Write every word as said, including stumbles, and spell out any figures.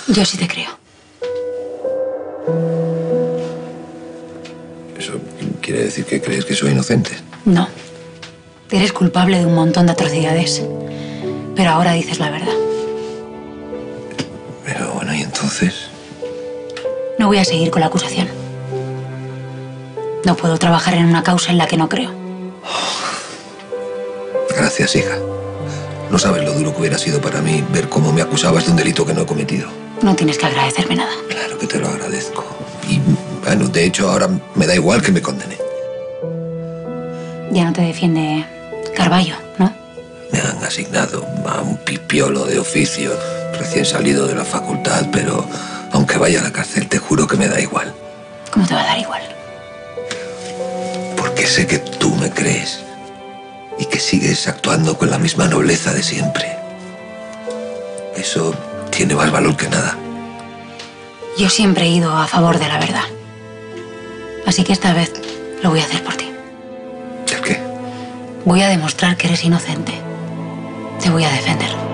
Yo sí te creo. ¿Eso quiere decir que crees que soy inocente? No. Eres culpable de un montón de atrocidades. Pero ahora dices la verdad. Pero bueno, ¿y entonces? No voy a seguir con la acusación. No puedo trabajar en una causa en la que no creo. Gracias, hija. No sabes lo duro que hubiera sido para mí ver cómo me acusabas de un delito que no he cometido. No tienes que agradecerme nada. Claro que te lo agradezco. Y, bueno, de hecho, ahora me da igual que me condene. Ya no te defiende Carballo, ¿no? Me han asignado a un pipiolo de oficio recién salido de la facultad, pero aunque vaya a la cárcel, te juro que me da igual. ¿Cómo te va a dar igual? Porque sé que tú me crees y que sigues actuando con la misma nobleza de siempre. Eso tiene más valor que nada. Yo siempre he ido a favor de la verdad. Así que esta vez lo voy a hacer por ti. ¿El qué? Voy a demostrar que eres inocente. Te voy a defender.